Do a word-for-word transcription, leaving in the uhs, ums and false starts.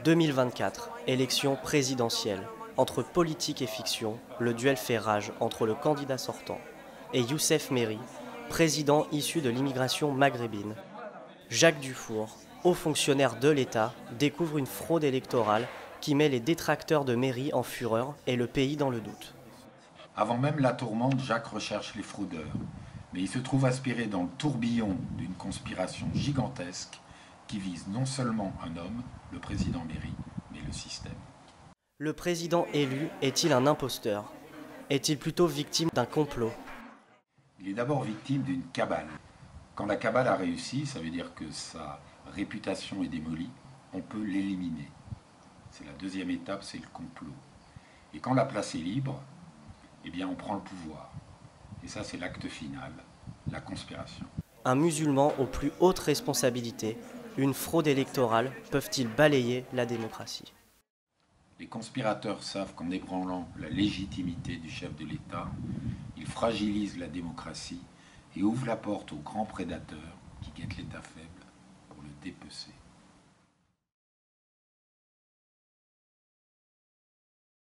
deux mille vingt-quatre, élection présidentielle. Entre politique et fiction, le duel fait rage entre le candidat sortant et Youssef Merhi, président issu de l'immigration maghrébine. Jacques Dufour, haut fonctionnaire de l'État, découvre une fraude électorale qui met les détracteurs de Merhi en fureur et le pays dans le doute. Avant même la tourmente, Jacques recherche les fraudeurs, mais il se trouve aspiré dans le tourbillon d'une conspiration gigantesque qui vise non seulement un homme, le président Merhi, mais le système. Le président élu est-il un imposteur? Est-il plutôt victime d'un complot? Il est d'abord victime d'une cabale. Quand la cabale a réussi, ça veut dire que sa réputation est démolie, on peut l'éliminer. C'est la deuxième étape, c'est le complot. Et quand la place est libre, eh bien on prend le pouvoir. Et ça, c'est l'acte final, la conspiration. Un musulman aux plus hautes responsabilités, une fraude électorale, peuvent-ils balayer la démocratie? Les conspirateurs savent qu'en ébranlant la légitimité du chef de l'État, ils fragilisent la démocratie et ouvrent la porte aux grands prédateurs qui guettent l'État faible pour le dépecer.